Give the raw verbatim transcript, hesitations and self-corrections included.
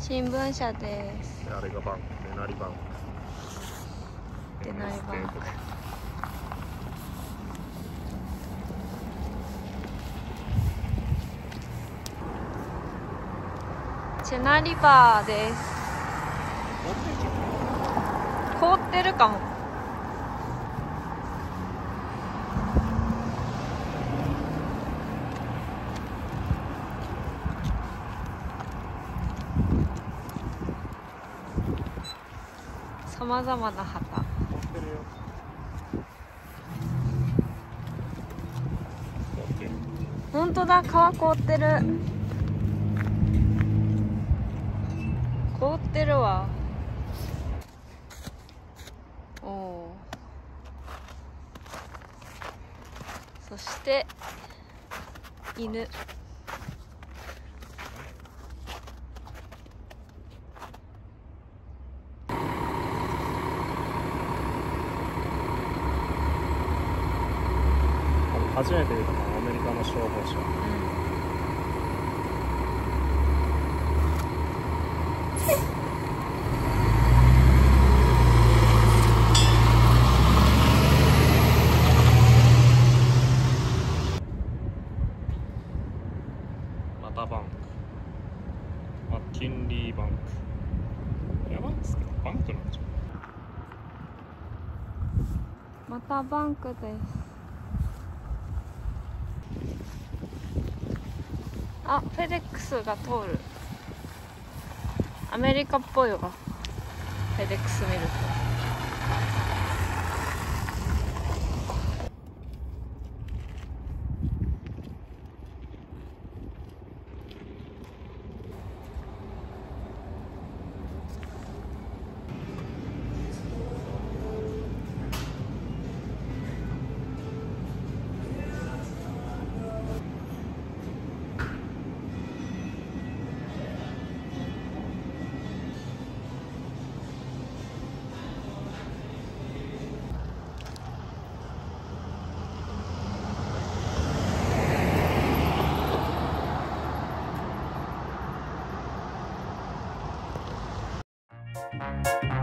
新聞社です。 あれがバンク、デナリバンク。 デナリバンク。チェナリバーです。凍ってるかも。さまざまな旗。本当だ、川凍ってる。凍ってるわ。おお。そして犬。 初めて見たのアメリカの消防車。またバンク。マッキンリーバンク。山ですけどバンクなんじゃん。 またバンクです。あ、フェデックスが通る。アメリカっぽいわ。フェデックス見ると。 Thank you.